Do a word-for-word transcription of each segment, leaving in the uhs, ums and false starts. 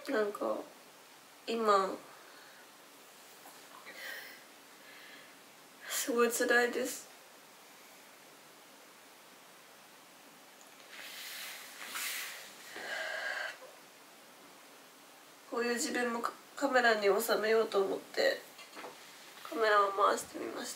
なんか今すごい辛いです。こういう自分もカメラに収めようと思ってカメラを回してみました。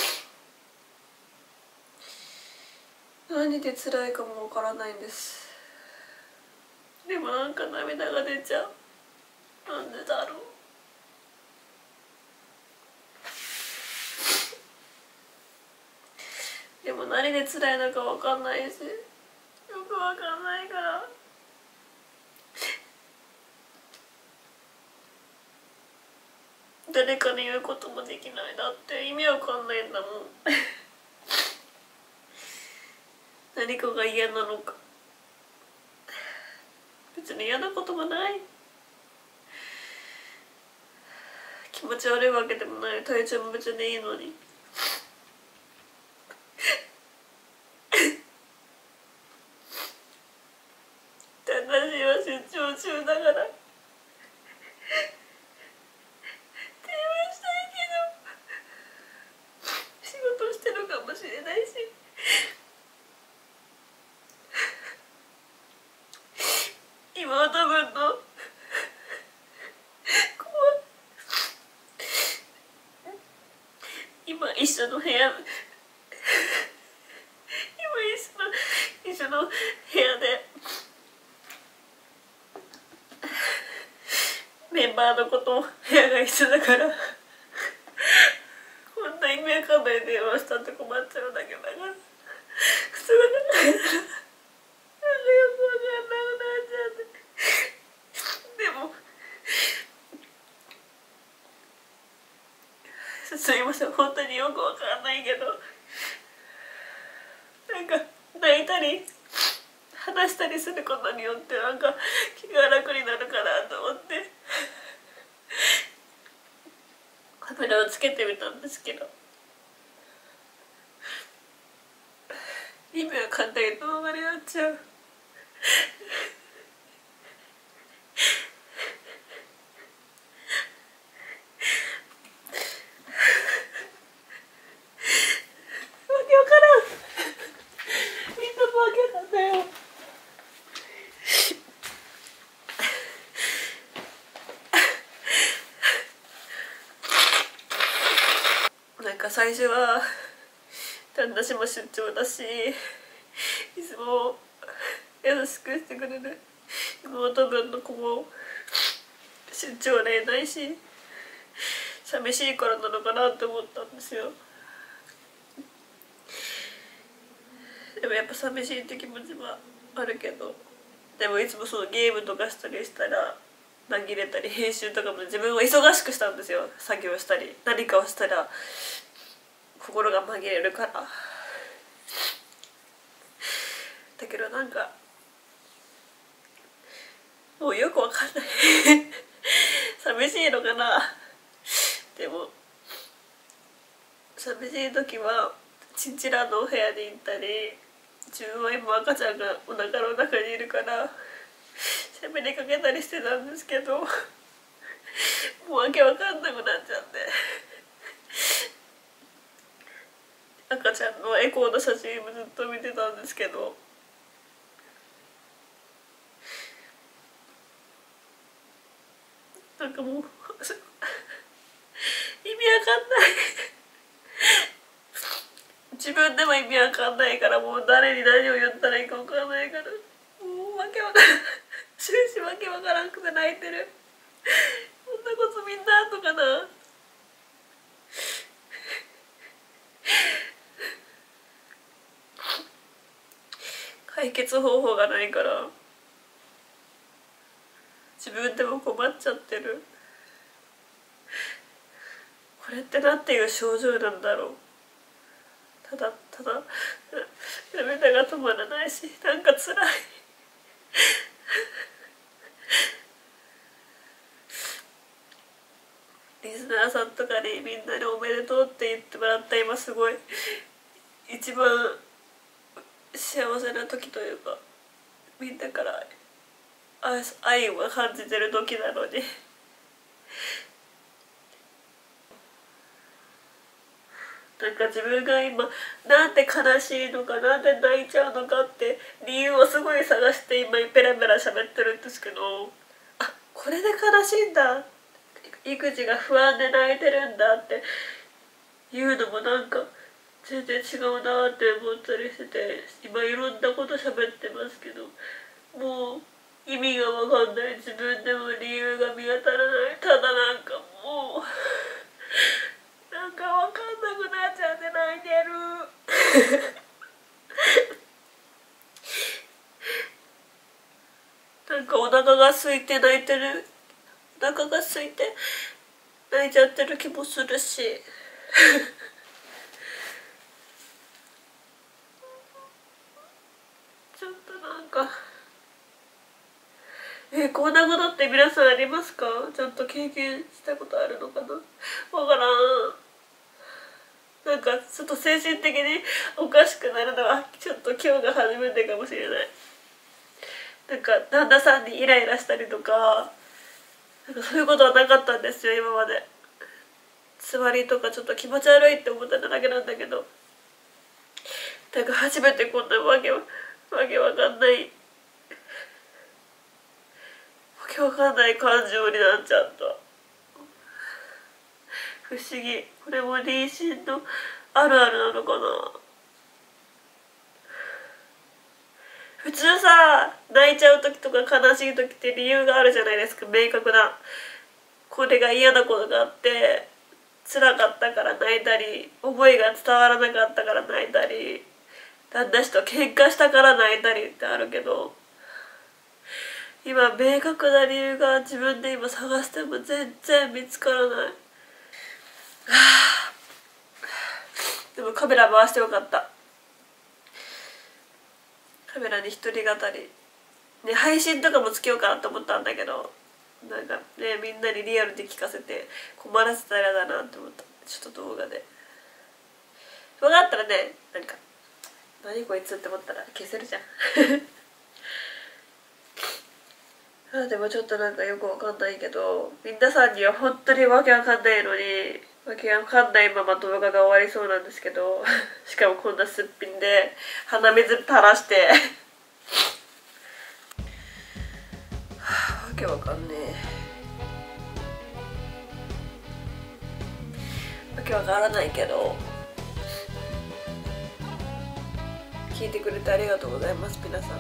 何で辛いかもわからないんです。でもなんか涙が出ちゃう。なんでだろう。でも何で辛いのかわかんないし、よくわかんないから誰かに言うこともできない。だって意味わかんないんだもん何かが嫌なのか。別に嫌なこともない、気持ち悪いわけでもない、体調も別にいいのに私は出張中だから電話したいけど仕事してるかもしれないし、妹分と今一緒の部屋今一緒の一緒の部屋でメンバーの子と部屋が一緒だからこんな意味わかんない電話したって困っちゃうだけだから、普通が考えたらなんかよくわかんなくなっちゃってでもすいません、本当によくわかんないけどなんか泣いたり話したりすることによってなんか気が楽になるかなと思ってカメラをつけてみたんですけど、意味わかんない動画になっちゃう最初は私も出張だしいつも優しくしてくれる妹分の子も出張でいないし寂しいからなのかなって思ったんですよ。でもやっぱ寂しいって気持ちはあるけど、でもいつもそのゲームとかしたりしたら紛れたり編集とかも自分を忙しくしたんですよ。作業したり何かをしたら心が紛れるから。だけどなんかもうよくわかんない寂しいのかな。でも寂しい時はチンチラのお部屋に行ったり、自分は今赤ちゃんがお腹の中にいるから喋りかけたりしてたんですけどもうわけわかんなくなっちゃって赤ちゃんのエコーの写真もずっと見てたんですけど、なんかもう意味わかんない自分でも意味わかんないから、もう誰に何を言ったらいいかわかんないから、もうわけわからん終始わけわからんくて泣いてる。こんなことみんな後かな。解決方法がないから自分でも困っちゃってる。これってなんていう症状なんだろう。ただただ涙が止まらないし、なんか辛いリスナーさんとかにみんなにおめでとうって言ってもらった今すごい一番幸せな時というか、みんなから愛を感じてる時なのに。なんか自分が今なんで悲しいのか、なんで泣いちゃうのかって理由をすごい探して今ペラペラ喋ってるんですけど、あ、これで悲しいんだ、育児が不安で泣いてるんだっていうのもなんか全然違うなって思ったりしてて、今いろんなこと喋ってますけど、もう意味が分かんない、自分でも理由が見当たらない、ただなんかもうなんか分かんなくなっちゃって泣いてるなんかお腹が空いて泣いてる、お腹が空いて泣いちゃってる気もするしちょっとなんかえー、こんなことって皆さんありますか？ちょっと経験したことあるのかな、わからん。なんかちょっと精神的におかしくなるのはちょっと今日が初めてかもしれない。なんか旦那さんにイライラしたりとか、なんかそういうことはなかったんですよ今まで。座りとかちょっと気持ち悪いって思ってただけなんだけど、なんか初めてこんなわけわけわかんないわけわかんない感情になっちゃった。不思議。これも妊娠のあるあるなのかな。普通さ、泣いちゃう時とか悲しい時って理由があるじゃないですか、明確な。これが嫌なことがあって辛かったから泣いたり、思いが伝わらなかったから泣いたり、旦那氏と喧嘩したから泣いたりってあるけど、今明確な理由が自分で今探しても全然見つからない。でもカメラ回してよかった。カメラに一人語りね、配信とかもつけようかなと思ったんだけど、なんかね、みんなにリアルで聞かせて困らせたら嫌だなって思った。ちょっと動画で動画あったらね、なんか何こいつって思ったら消せるじゃんあ、でもちょっとなんかよくわかんないけど、皆さんには本当にわけわかんないのにわけわかんないまま動画が終わりそうなんですけどしかもこんなすっぴんで鼻水垂らしてわけわかんねえわけわからないけど、聞いてくれてありがとうございます皆さん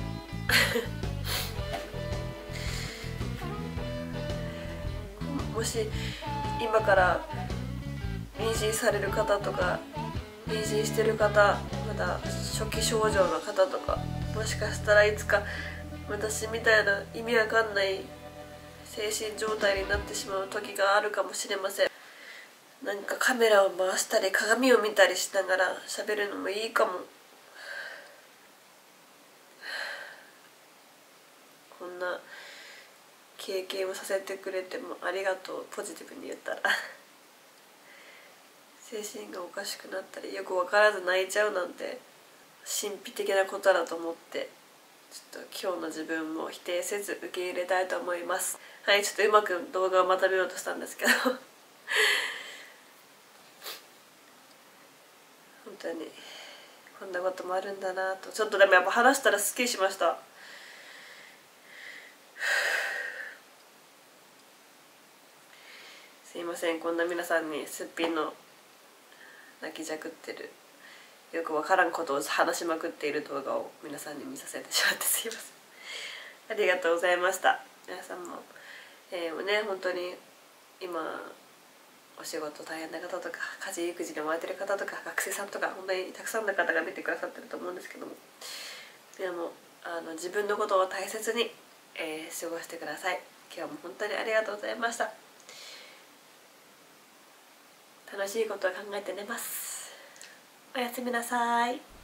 もし今から妊娠される方とか妊娠してる方、まだ初期症状の方とか、もしかしたらいつか私みたいな意味わかんない精神状態になってしまう時があるかもしれません。なんかカメラを回したり鏡を見たりしながら喋るのもいいかも。こんな経験をさせてくれてもありがとう、ポジティブに言ったら精神がおかしくなったりよく分からず泣いちゃうなんて神秘的なことだと思って、ちょっと今日の自分も否定せず受け入れたいと思います。はい、ちょっとうまく動画をまとめようとしたんですけど本当にこんなこともあるんだなと、ちょっとでもやっぱ話したらすっきりしました。すいません、こんな皆さんにすっぴんの泣きじゃくってるよくわからんことを話しまくっている動画を皆さんに見させてしまってすいません。ありがとうございました。皆さんも、えー、ね、本当に今お仕事大変な方とか家事育児に追われてる方とか学生さんとか本当にたくさんの方が見てくださってると思うんですけども、でもあの自分のことを大切に、えー、過ごしてください。今日も本当にありがとうございました。楽しいことを考えて寝ます。おやすみなさい。